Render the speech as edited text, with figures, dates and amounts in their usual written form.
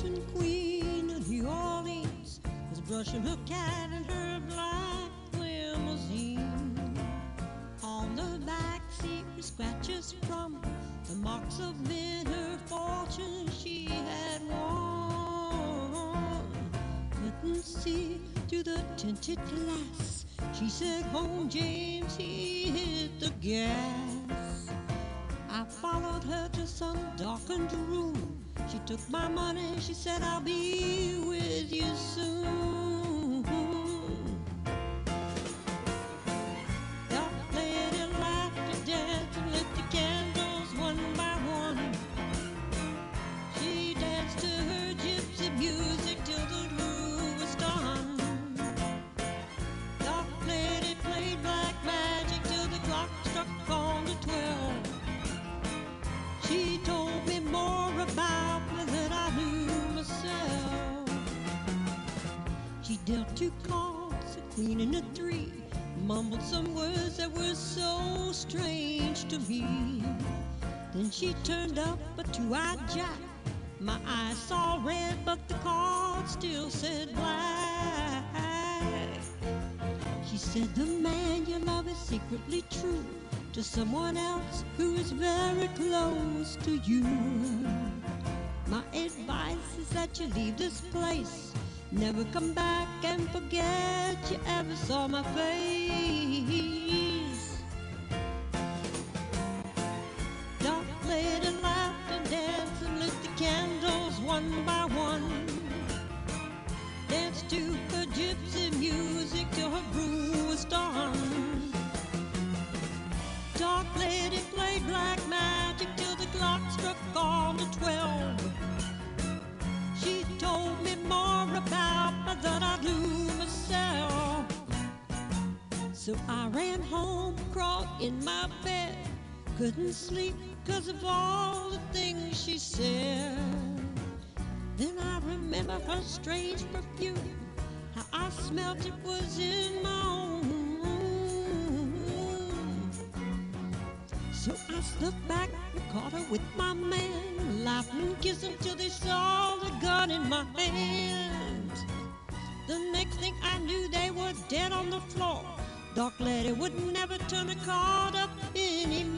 dancing queen of New Orleans was brushing her cat in her black limousine. On the back seat were scratches from the marks of men her fortune she had won. Couldn't see through the tinted glass. She said, "Home, James," he hit the gas. I followed her to some darkened room. She took my money, she said, "I'll be with you soon." Dark lady laughed and danced and lit the candles one by one. She danced to her gypsy music till the groove was done. Dark lady played black magic till the clock struck on the 12. She told me more about me than I knew myself. She dealt two cards, a queen and a three, mumbled some words that were so strange to me. Then she turned up a two-eyed jack. My eyes saw red, but the card still said black. She said, "The man you love is secretly true to someone else who is very close to you. My advice is that you leave this place. Never come back and forget you ever saw my face." Dark lady laughed and danced and lit the candles one by one. Danced to her gypsy music till her groove was done. Dark lady played black magic till the clock struck on the 12. She told me more about me than I knew myself. So I ran home, crawled in my bed, couldn't sleep 'cause of all the things she said. Then I remember her strange perfume, how I smelt it was in my own room. So I slipped back and caught her with my man, laughing and kissing till they saw the gun in my hand. The next thing I knew, they were dead on the floor. Dark lady would never turn a card up anymore.